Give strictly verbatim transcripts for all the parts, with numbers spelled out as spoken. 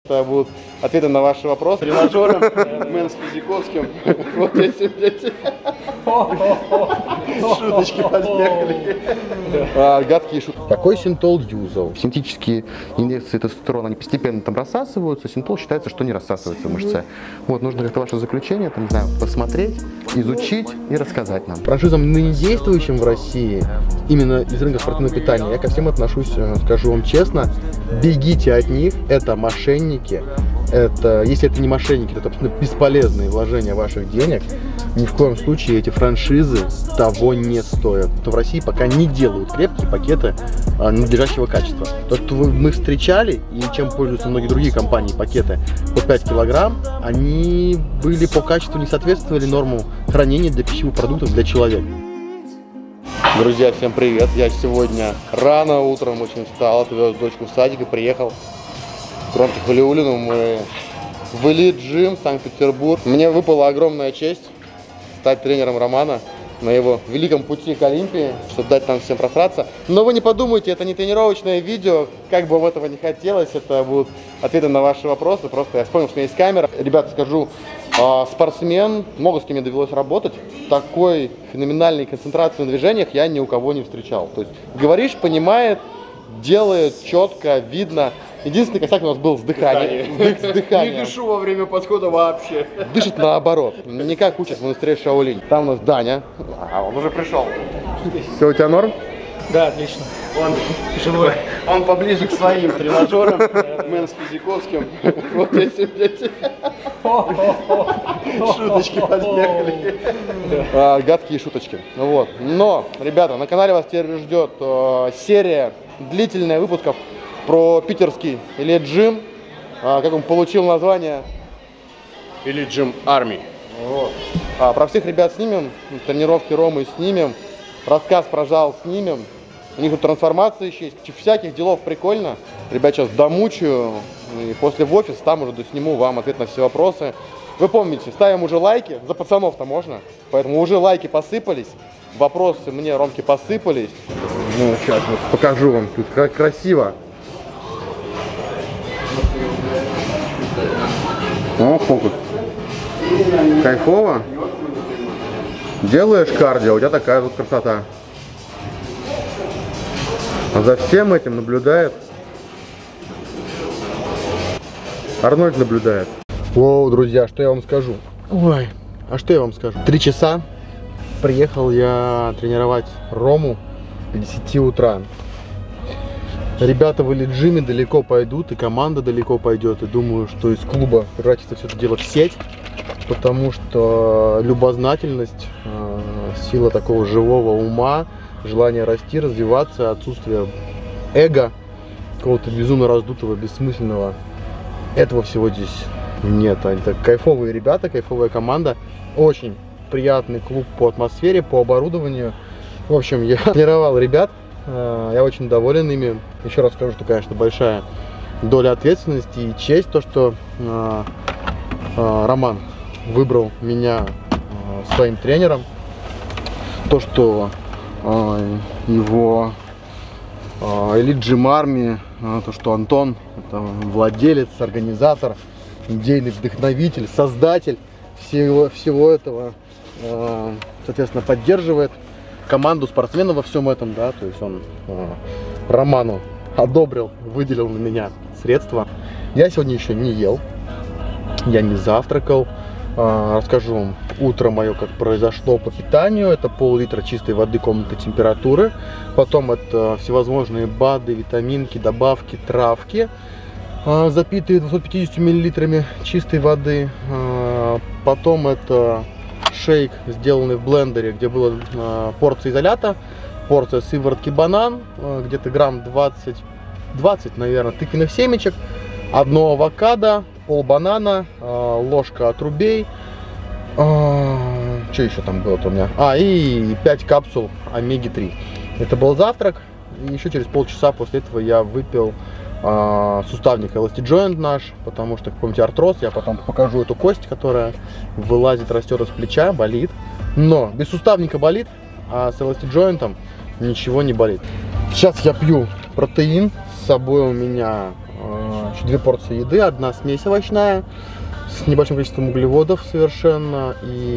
Это будут ответы на ваши вопросы. Тренажером, Мэн с Физиковским. Вот эти, блядь. Шуточки подъехали. Гадкие шутки. Какой синтол юзал? Синтетические инъекции тестостерона, они постепенно там рассасываются. Синтол считается, что не рассасывается в мышце. Вот, нужно как-то ваше заключение, там, не знаю, посмотреть, изучить и рассказать нам. Франшизам, ныне действующим в России, именно из рынка спортивного питания, я ко всем отношусь, скажу вам честно, бегите от них, это мошенники. Это, если это не мошенники, то это абсолютно бесполезные вложения ваших денег. Ни в коем случае эти франшизы того не стоят. То в России пока не делают крепкие пакеты а, надлежащего качества. То, что вы, мы встречали, и чем пользуются многие другие компании, пакеты по пять килограмм, они были по качеству, не соответствовали нормам хранения для пищевых продуктов для человека. Друзья, всем привет! Я сегодня рано утром очень встал, отвез дочку в садик и приехал к Ромке Халиуллину. Мы в Elite Gym, Санкт-Петербург. Мне выпала огромная честь стать тренером Романа на его великом пути к Олимпии, чтобы дать нам всем просраться. Но вы не подумайте, это не тренировочное видео, как бы вам этого не хотелось, это будут ответы на ваши вопросы. Просто я вспомнил, что у меня есть камера. Ребята, скажу, спортсмен, много с кем мне довелось работать, такой феноменальной концентрации на движениях я ни у кого не встречал. То есть говоришь, понимает, делает четко, видно. Единственный косяк у нас был с дыханием. Дых, с дыханием. Не дышу во время подхода вообще. Дышит наоборот. Не как учат в монастыре Шаолинь. Там у нас Даня. А, он уже пришел. Все, у тебя норм? Да, отлично. Он живой. Он поближе к своим тренажерам. Мэн с Физиковским. Вот эти, блядь. Шуточки подъехали. А, гадкие шуточки. Вот. Но, ребята, на канале вас теперь ждет э, серия длительная выпусков про питерский Elite Gym, а, как он получил название Elite Gym Army. Вот. А, про всех ребят снимем, тренировки Ромы снимем, рассказ про зал снимем. У них тут трансформация еще есть, всяких делов прикольно. Ребят, сейчас домучаю, и после в офис там уже досниму вам ответ на все вопросы. Вы помните, ставим уже лайки, за пацанов-то можно, поэтому уже лайки посыпались, вопросы мне, Ромки, посыпались. Ну, сейчас вот покажу вам, тут как красиво. О, фокус. Кайфово. Делаешь кардио, у тебя такая вот красота. А за всем этим наблюдает Арнольд наблюдает. Воу, друзья, что я вам скажу? Ой, а что я вам скажу? Три часа приехал я тренировать Рому к десяти утра. Ребята в Elite Gym далеко пойдут, и команда далеко пойдет. И думаю, что из клуба превратится все это дело в сеть, потому что любознательность, сила такого живого ума, желание расти, развиваться, отсутствие эго, какого-то безумно раздутого, бессмысленного, этого всего здесь нет. Это кайфовые ребята, кайфовая команда, очень приятный клуб по атмосфере, по оборудованию. В общем, я тренировал ребят. Я очень доволен ими. Еще раз скажу, что, конечно, большая доля ответственности и честь, то, что э, э, Роман выбрал меня э, своим тренером. То, что э, его э, Elite Gym Army, э, то, что Антон, это владелец, организатор, идейный вдохновитель, создатель всего, всего этого, э, соответственно, поддерживает команду спортсменов во всем этом, да, то есть он э, Роману одобрил, выделил на меня средства. Я сегодня еще не ел, я не завтракал. Э, расскажу вам утро мое, как произошло по питанию. Это пол-литра чистой воды комнатной температуры. Потом это всевозможные БАДы, витаминки, добавки, травки, э, запитые двумястами пятьюдесятью миллилитрами чистой воды. Э, потом это шейк, сделанный в блендере, где была э, порция изолята, порция сыворотки банан, э, где-то грамм двадцать, двадцать, наверное, тыквенных семечек, одно авокадо, пол банана, э, ложка отрубей, э, что еще там было-то у меня, а, и пять капсул омеги три. Это был завтрак, и еще через полчаса после этого я выпил Uh, суставник Elastic Joint наш, потому что, как помните, артроз. Я потом покажу эту кость, которая вылазит, растет из плеча, болит. Но без суставника болит, а с Elastic Joint ничего не болит. Сейчас я пью протеин. С собой у меня uh, Короче, две порции еды, одна смесь овощная с небольшим количеством углеводов совершенно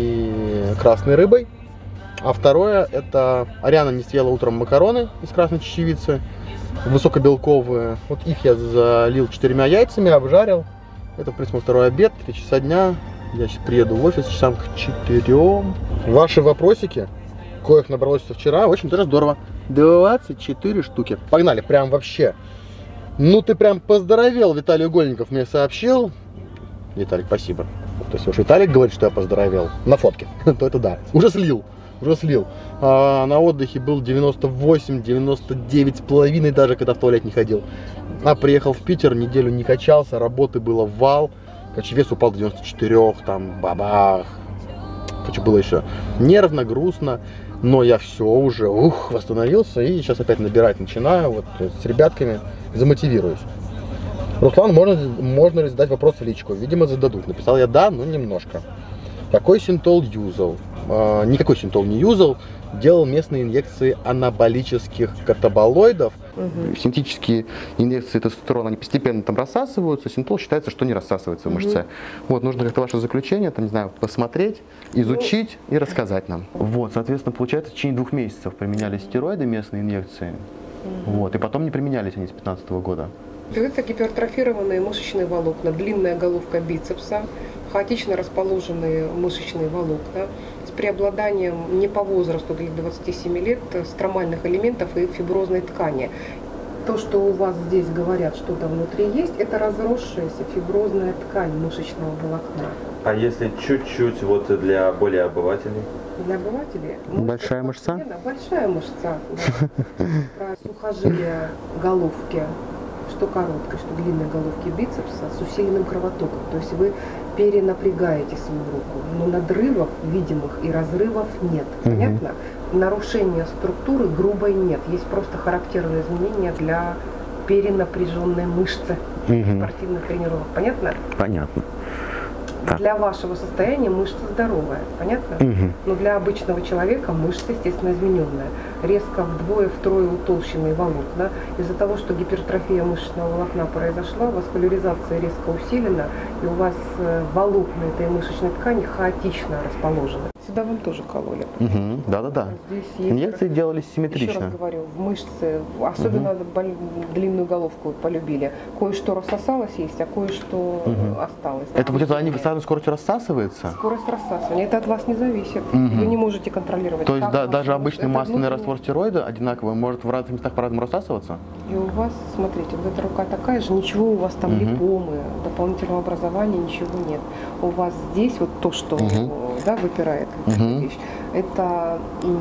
и красной рыбой. А второе, это Ариана не съела утром макароны из красной чечевицы, высокобелковые. Вот их я залил четырьмя яйцами, обжарил. Это, в принципе, мой второй обед, три часа дня. Я сейчас приеду в офис часам к четырем. Ваши вопросики, коих набралось вчера, очень тоже здорово. двадцать четыре штуки. Погнали, прям вообще. Ну ты прям поздоровел, Виталий Угольников мне сообщил. Виталик, спасибо. То есть уж Виталик говорит, что я поздоровел на фотке, то это да. Уже слил, уже слил. А на отдыхе был девяносто восемь, девяносто девять с половиной даже, когда в туалет не ходил. А приехал в Питер, неделю не качался, работы было вал. Короче, вес упал до девяноста четырёх, там бабах. Короче, было еще нервно, грустно. Но я все уже ух, восстановился и сейчас опять набирать начинаю. Вот с ребятками замотивируюсь. Руслан, можно, можно ли задать вопрос в личку? Видимо, зададут. Написал я да, но немножко. Какой синтол юзал? А, никакой синтол не юзал. Делал местные инъекции анаболических катаболоидов. Угу. Синтетические инъекции тестостерона, они постепенно там рассасываются. Синтол считается, что не рассасывается в мышце. Угу. Вот, нужно как-то ваше заключение, там, не знаю, посмотреть, изучить ну... и рассказать нам. Вот, соответственно, получается, в течение двух месяцев применялись стероиды, местные инъекции. Угу. Вот, и потом не применялись они с две тысячи пятнадцатого года. Это гипертрофированные мышечные волокна, длинная головка бицепса, хаотично расположенные мышечные волокна с преобладанием не по возрасту для двадцати семи лет стромальных элементов и фиброзной ткани. То, что у вас здесь говорят, что-то внутри есть, это разросшаяся фиброзная ткань мышечного волокна. А если чуть-чуть вот для более обывателей? Для обывателей? Большая мышца? Большая мышца, да. Про сухожилие головки. Что короткой, что длинной головки бицепса с усиленным кровотоком. То есть вы перенапрягаете свою руку, но надрывов видимых и разрывов нет. Угу. Понятно? Нарушения структуры грубой нет. Есть просто характерные изменения для перенапряженной мышцы угу. спортивных тренировок. Понятно? Понятно. Для вашего состояния мышца здоровая, понятно? Угу. Но для обычного человека мышца, естественно, измененная. Резко вдвое-втрое утолщенные волокна. Из-за того, что гипертрофия мышечного волокна произошла, васкуляризация резко усилена, и у вас волокна этой мышечной ткани хаотично расположены. Сюда вам тоже кололи. Угу. Да-да-да. Инъекции делались симметрично. Еще раз говорю, в мышцы, особенно угу. длинную головку полюбили. Кое-что рассосалось есть, а кое-что угу. осталось. Это будет они с разной скоростью рассасывается? Скорость рассасывания. Это от вас не зависит. Угу. Вы не можете контролировать. То есть да, даже обычный масляный раствор стероида одинаковый может в разных местах по-разному рассасываться? И у вас, смотрите, вот эта рука такая же, ничего у вас там угу. липомы, дополнительного образования, ничего нет. У вас здесь вот то, что угу. да, выпирает, угу. вещь, это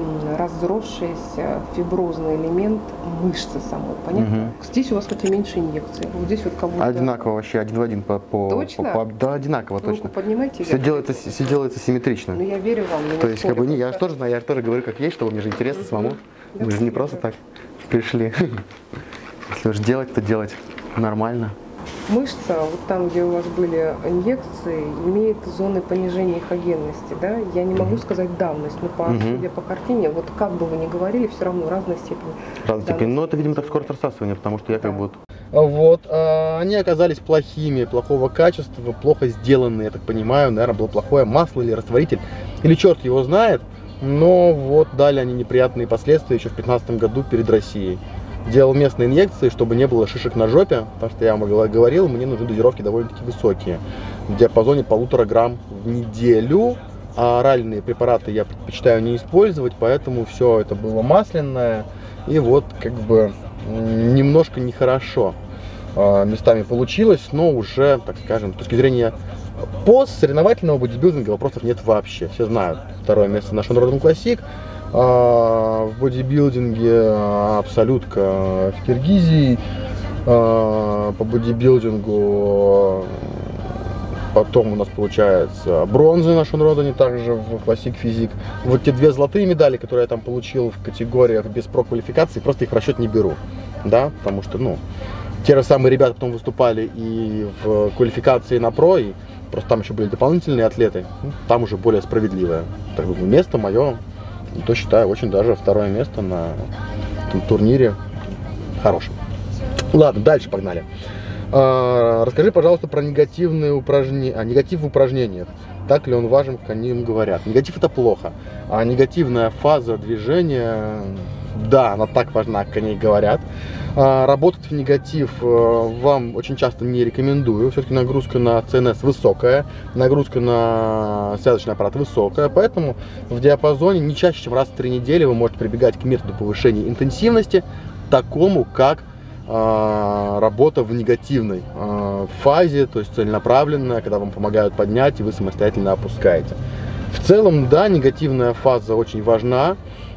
разросшийся фиброзный элемент мышцы самой, понятно? Угу. Здесь у вас хоть и меньше инъекций, вот здесь вот как будто... Одинаково вообще, один в один по... по точно? По, по, да, одинаково, руку точно. Поднимайте. Все делается, все делается симметрично. Ну я верю вам. То есть, как бы, не, я же тоже знаю, я же тоже говорю, как есть, что мне же интересно угу. самому. Мы же не просто так пришли. Если уж делать, то делать нормально. Мышца, вот там, где у вас были инъекции, имеет зоны понижения эхогенности, да? Я не могу сказать давность, но по, угу. судя по картине, вот как бы вы ни говорили, все равно разной степени. Разной степени, но это, видимо, так скорость рассасывания, потому что я да. как бы... Вот, а, они оказались плохими, плохого качества, плохо сделанные, я так понимаю, наверное, было плохое масло или растворитель, или черт его знает, но вот дали они неприятные последствия еще в две тысячи пятнадцатом году перед Россией. Делал местные инъекции, чтобы не было шишек на жопе, потому что я вам говорил, мне нужны дозировки довольно-таки высокие, в диапазоне полутора грамм в неделю, а оральные препараты я предпочитаю не использовать, поэтому все это было масляное, и вот как бы немножко нехорошо местами получилось, но уже, так скажем, с точки зрения постсоревновательного бодибилдинга вопросов нет вообще, все знают, второе место на Шон Роден Классик. В бодибилдинге абсолютка в Киргизии, по бодибилдингу потом у нас получается бронза на Шон Родене, также в Classic Physique. Вот те две золотые медали, которые я там получил в категориях без про-квалификации, просто их в расчет не беру, да, потому что, ну, те же самые ребята потом выступали и в квалификации на про, и просто там еще были дополнительные атлеты, ну, там уже более справедливое. Так, место мое, то считаю, очень даже второе место на этом турнире хорошим. Ладно, дальше погнали. А, расскажи, пожалуйста, про негативные упражнения, а, негатив в упражнениях. Так ли он важен, как они им говорят? Негатив — это плохо, а негативная фаза движения, да, она так важна, как они говорят. А, работать в негатив вам очень часто не рекомендую. Все-таки нагрузка на ЦНС высокая, нагрузка на связочный аппарат высокая, поэтому в диапазоне не чаще, чем раз в три недели вы можете прибегать к методу повышения интенсивности, такому как работа в негативной э, фазе, то есть целенаправленная, когда вам помогают поднять и вы самостоятельно опускаете. В целом, да, негативная фаза очень важна.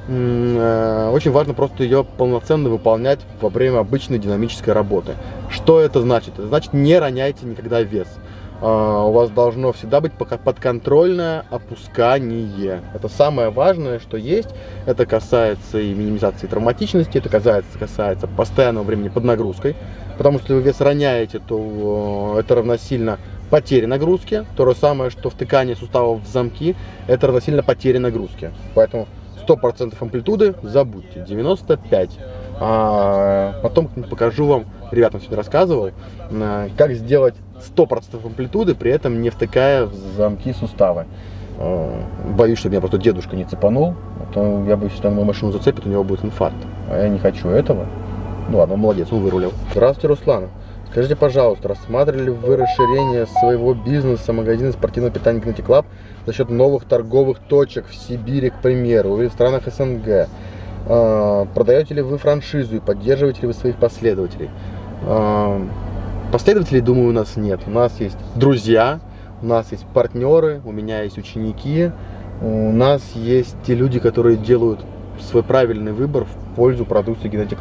Э, очень важно просто ее полноценно выполнять во время обычной динамической работы. Что это значит? Это значит, не роняйте никогда вес. Uh, у вас должно всегда быть подконтрольное опускание. Это самое важное, что есть. Это касается и минимизации травматичности, это касается, касается постоянного времени под нагрузкой. Потому что если вы вес роняете, то uh, это равносильно потере нагрузки. То же самое, что втыкание суставов в замки, это равносильно потере нагрузки. Поэтому сто процентов амплитуды забудьте, девяносто пять процентов. А потом покажу вам, ребятам сегодня рассказывал, как сделать сто процентов амплитуды, при этом не втыкая в замки суставы. Боюсь, чтобы меня просто дедушка не цепанул, а то я боюсь, если он мою машину зацепит, у него будет инфаркт. А я не хочу этого. Ну ладно, молодец, он вырулил. Здравствуйте, Руслан. Скажите, пожалуйста, рассматривали вы расширение своего бизнеса, магазина спортивного питания Genetic Club за счет новых торговых точек в Сибири, к примеру, или в странах СНГ? Продаете ли вы франшизу и поддерживаете ли вы своих последователей? Последователей, думаю, у нас нет. У нас есть друзья, у нас есть партнеры, у меня есть ученики, у нас есть те люди, которые делают свой правильный выбор в пользу продукции Genetic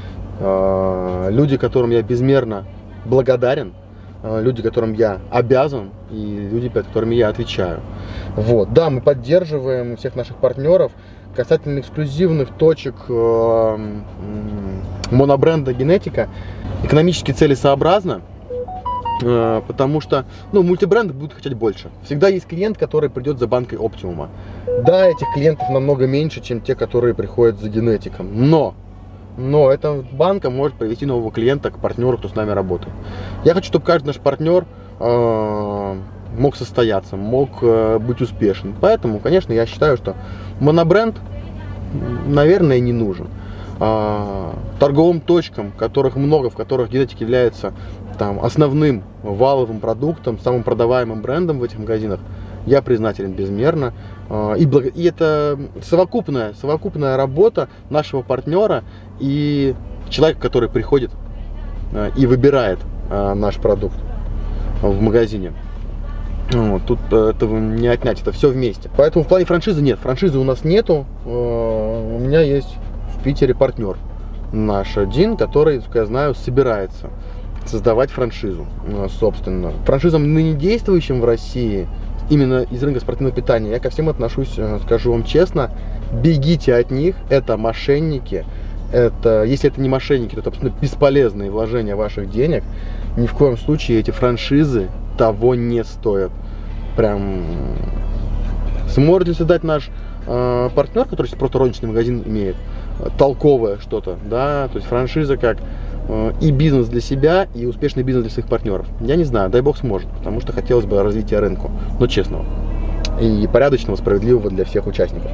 Club. Люди, которым я безмерно благодарен, люди, которым я обязан, и люди, перед которыми я отвечаю. Вот. Да, мы поддерживаем всех наших партнеров. Касательно эксклюзивных точек э, монобренда Генетика, экономически целесообразно, э, потому что ну, мультибренды будут хотеть больше. Всегда есть клиент, который придет за банкой Оптимума. Да, этих клиентов намного меньше, чем те, которые приходят за Генетиком. Но, но эта банка может привести нового клиента к партнеру, кто с нами работает. Я хочу, чтобы каждый наш партнер э, мог состояться, мог э, быть успешен. Поэтому, конечно, я считаю, что монобренд, наверное, не нужен. А, торговым точкам, которых много, в которых Genetic является там, основным валовым продуктом, самым продаваемым брендом в этих магазинах, я признателен безмерно. А, и, благ... и это совокупная, совокупная работа нашего партнера и человека, который приходит а, и выбирает а, наш продукт в магазине. Вот, тут этого не отнять, это все вместе. Поэтому в плане франшизы нет, франшизы у нас нету. У меня есть в Питере партнер наш один, который, как я знаю, собирается создавать франшизу, собственно. Франшизам ныне действующим в России, именно из рынка спортивного питания, я ко всем отношусь, скажу вам честно, бегите от них, это мошенники. Это, если это не мошенники, то это абсолютно бесполезные вложения ваших денег. Ни в коем случае эти франшизы того не стоят. Прям сможет ли создать наш э, партнер, который просто розничный магазин имеет, толковое что-то, да, то есть франшиза как э, и бизнес для себя, и успешный бизнес для своих партнеров. Я не знаю, дай бог сможет, потому что хотелось бы развития рынка, но честного и порядочного, справедливого для всех участников.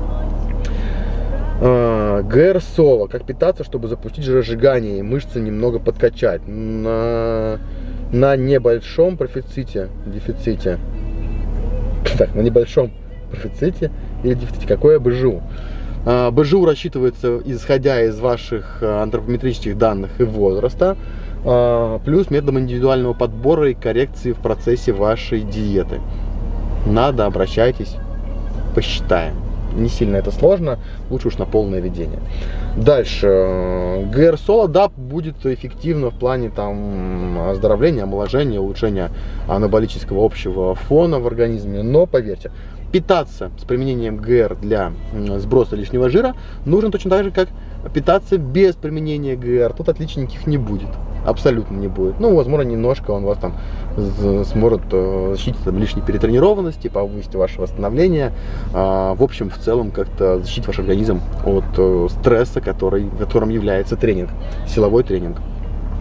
ГР Соло. Как питаться, чтобы запустить жиросжигание и мышцы немного подкачать? На, на небольшом профиците, дефиците. Так, на небольшом профиците или дефиците. Какое БЖУ? БЖУ рассчитывается исходя из ваших антропометрических данных и возраста, плюс методом индивидуального подбора и коррекции в процессе вашей диеты. Надо, обращайтесь, посчитаем. Не сильно это сложно, лучше уж на полное ведение. Дальше. ГР Соло, да, будет эффективно в плане там оздоровления, омоложения, улучшения анаболического общего фона в организме. Но поверьте, питаться с применением ГР для сброса лишнего жира нужно точно так же, как питаться без применения ГР. Тут отличий никаких не будет. Абсолютно не будет. Ну, возможно, немножко он вас там сможет защитить от лишней перетренированности, повысить ваше восстановление. В общем, в целом, как-то защитить ваш организм от стресса, который, которым является тренинг, силовой тренинг.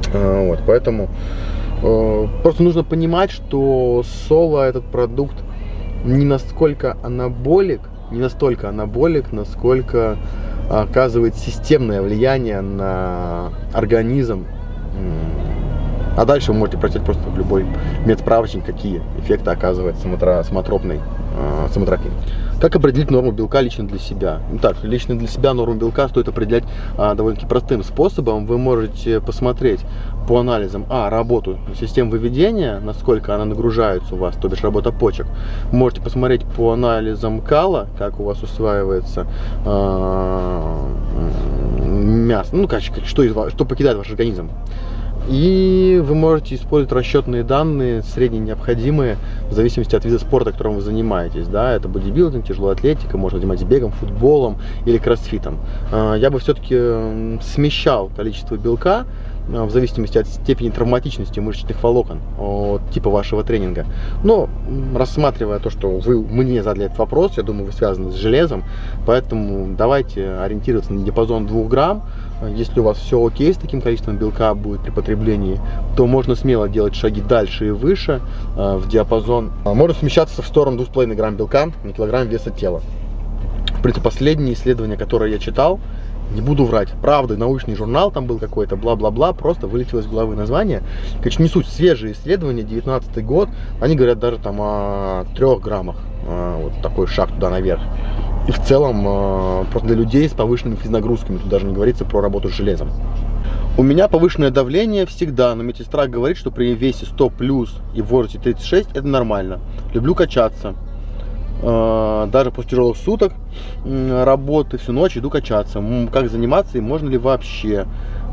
Вот, поэтому э, просто нужно понимать, что соло этот продукт не настолько анаболик, не настолько анаболик, насколько оказывает системное влияние на организм. А дальше вы можете прочитать просто в любой медсправочник, какие эффекты оказывает самотропный э, самотропин. Как определить норму белка лично для себя? Ну, так, лично для себя норму белка стоит определять а, довольно-таки простым способом. Вы можете посмотреть по анализам а, работу систем выведения, насколько она нагружается у вас, то бишь работа почек. Можете посмотреть по анализам кала, как у вас усваивается а, мясо, ну, короче, что, из, что покидает ваш организм. И вы можете использовать расчетные данные, средние необходимые, в зависимости от вида спорта, которым вы занимаетесь. Да, это бодибилдинг, тяжелая атлетика, можно заниматься бегом, футболом или кроссфитом. Я бы все-таки смещал количество белка в зависимости от степени травматичности мышечных волокон, от типа вашего тренинга. Но рассматривая то, что вы мне задали этот вопрос, я думаю, вы связаны с железом, поэтому давайте ориентироваться на диапазон двух грамм. Если у вас все окей с таким количеством белка будет при потреблении, то можно смело делать шаги дальше и выше в диапазон. Можно смещаться в сторону двух с половиной грамм белка на килограмм веса тела. В принципе, последнее исследование, которое я читал, не буду врать, правда, научный журнал там был какой-то, бла-бла-бла, просто вылетело из головы название. Конечно, не суть, свежие исследования, девятнадцатый год, они говорят даже там о трех граммах, вот такой шаг туда наверх. И в целом, просто для людей с повышенными физнагрузками, тут даже не говорится про работу с железом. У меня повышенное давление всегда, но медсестра говорит, что при весе сто плюс и в возрасте тридцать шесть это нормально. Люблю качаться. Даже после тяжелых суток работы всю ночь иду качаться. Как заниматься и можно ли вообще?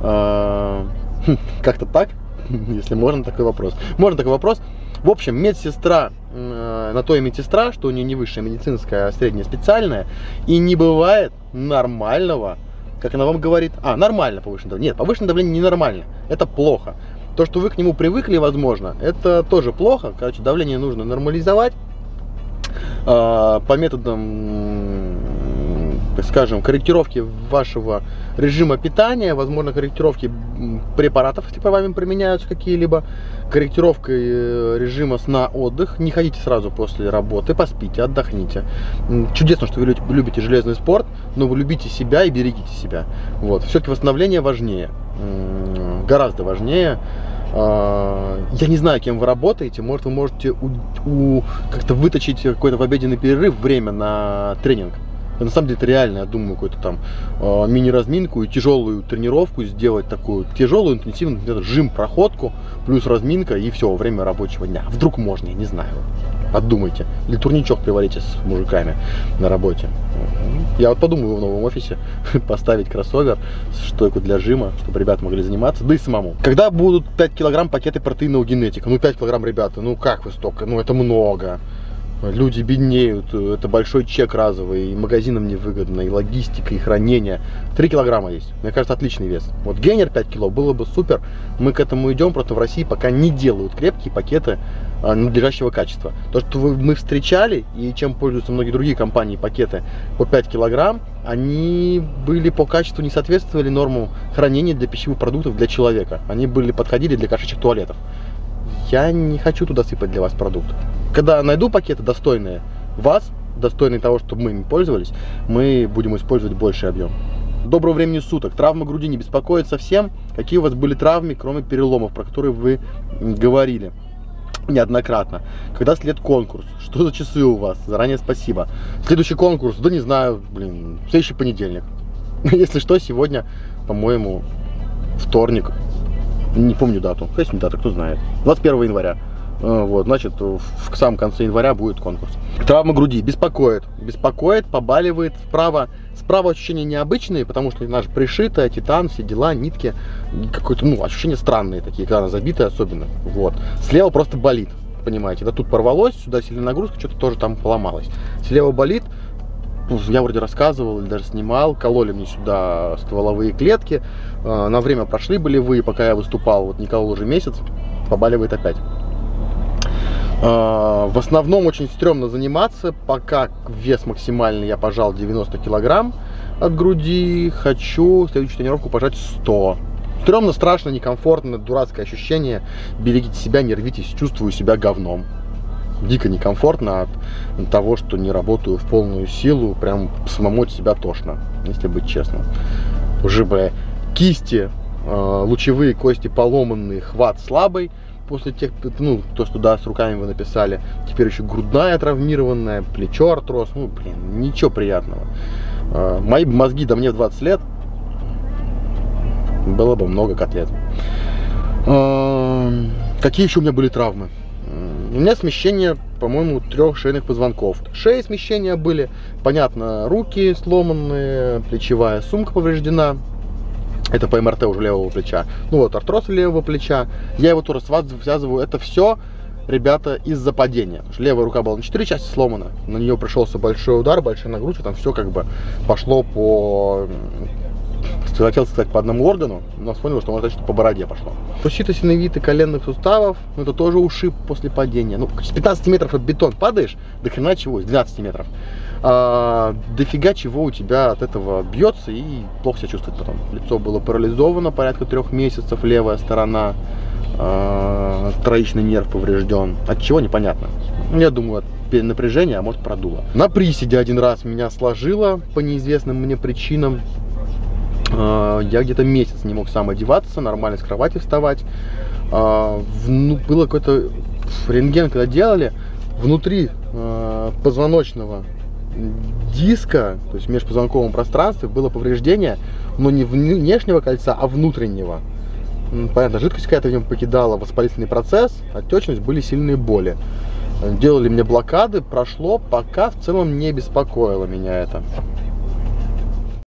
Как-то так, если можно, такой вопрос. Можно такой вопрос. В общем, медсестра, на то и медсестра, что у нее не высшая медицинская, а средняя специальная, и не бывает нормального, как она вам говорит, а, нормально повышенное давление. Нет, повышенное давление ненормально, это плохо. То, что вы к нему привыкли, возможно, это тоже плохо. Короче, давление нужно нормализовать по методам, так скажем, корректировки вашего режима питания, возможно, корректировки препаратов, если по вами применяются какие-либо, корректировкой режима сна-отдых. Не ходите сразу после работы, поспите, отдохните. Чудесно, что вы любите железный спорт, но вы любите себя и берегите себя. Вот. Все-таки восстановление важнее, гораздо важнее. Я не знаю, кем вы работаете, может, вы можете у, у, как-то выточить какой-то в обеденный перерыв время на тренинг. На самом деле это реально, я думаю, какую-то там э, мини-разминку и тяжелую тренировку сделать, такую тяжелую, интенсивную, где-то жим-проходку, плюс разминка и все, время рабочего дня. Вдруг можно, я не знаю. Отдумайте. Или турничок привалите с мужиками на работе. Я вот подумаю в новом офисе поставить кроссовер, стойку для жима, чтобы ребята могли заниматься, да и самому. Когда будут пять килограмм пакеты протеинового генетика? Ну пять килограмм, ребята, ну как вы столько? Ну это много. Люди беднеют, это большой чек разовый, и магазинам невыгодно, и логистика, и хранение. три килограмма есть, мне кажется, отличный вес. Вот гейнер пять кило было бы супер, мы к этому идем, просто в России пока не делают крепкие пакеты а, надлежащего качества. То, что вы, мы встречали, и чем пользуются многие другие компании, пакеты по пять килограмм, они были по качеству, не соответствовали нормам хранения для пищевых продуктов для человека. Они были, подходили для кошачьих туалетов. Я не хочу туда сыпать для вас продукт. Когда найду пакеты достойные вас, достойные того, чтобы мы ими пользовались, мы будем использовать больший объем. Доброго времени суток. Травма груди не беспокоит совсем? Какие у вас были травмы, кроме переломов, про которые вы говорили неоднократно? Когда след конкурс? Что за часы у вас? Заранее спасибо. Следующий конкурс? Да не знаю, блин, следующий понедельник. Если что, сегодня, по-моему, вторник. Не помню дату. Какая сегодня дата, кто знает. двадцать первого января. Вот, значит, в, в самом конце января будет конкурс. Травма груди беспокоит. Беспокоит, побаливает. Справа, справа ощущения необычные, потому что она же пришитая, титан, все дела, нитки. Какое-то, ну, ощущения странные такие, когда она забитая особенно. Вот. Слева просто болит, понимаете. Да тут порвалось, сюда сильная нагрузка, что-то тоже там поломалось. Слева болит. Я вроде рассказывал или даже снимал, кололи мне сюда стволовые клетки, на время прошли болевые, пока я выступал, вот не колол уже месяц, побаливает опять. В основном очень стрёмно заниматься, пока вес максимальный я пожал девяносто килограмм от груди, хочу следующую тренировку пожать сто. Стремно, страшно, некомфортно, дурацкое ощущение. Берегите себя, не рвитесь, чувствую себя говном. Дико некомфортно от того, что не работаю в полную силу. Прям самому от себя тошно, если быть честным. Уже, бля, кисти, э, лучевые кости поломанные, хват слабый. После тех, ну, то, что да, с руками вы написали. Теперь еще грудная травмированная, плечо артроз. Ну, блин, ничего приятного. Э, мои мозги, да мне в двадцать лет. Было бы много котлет. Э, какие еще у меня были травмы? У меня смещение, по-моему, трех шейных позвонков. Шеи смещения были. Понятно, руки сломанные, плечевая сумка повреждена. Это по эм эр тэ уже левого плеча. Ну вот, артроз левого плеча. Я его тоже связываю. Это все, ребята, из-за падения. Потому что левая рука была на четыре части сломана. На нее пришелся большой удар, большая нагрузка. Там все как бы пошло по... Хотел сказать по одному органу, но вспомнил, что можно сказать, что по бороде пошло. Фасциито-синовиты коленных суставов, ну это тоже ушиб после падения. Ну, с пятнадцати метров от бетон падаешь, до хрена чего, с двенадцати метров. А, дофига чего у тебя от этого бьется и плохо себя чувствует потом. Лицо было парализовано порядка трех месяцев, левая сторона, а, троичный нерв поврежден. От чего непонятно. Я думаю, от перенапряжения, а может продуло. На приседе один раз меня сложило по неизвестным мне причинам. Я где-то месяц не мог сам одеваться, нормально с кровати вставать. Ну, было какой-то рентген, когда делали, внутри позвоночного диска, то есть в межпозвонковом пространстве, было повреждение, но не внешнего кольца, а внутреннего. Понятно, жидкость какая-то в нем покидала, воспалительный процесс, отечность, были сильные боли. Делали мне блокады, прошло, пока в целом не беспокоило меня это.